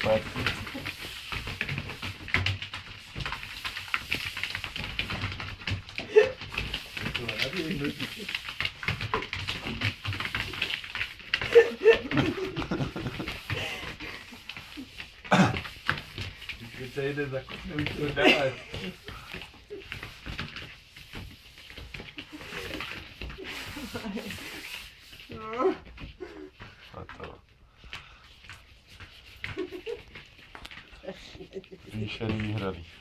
zpátky. Když se jde za kopne, už to dále. A to. Výšený výhrady.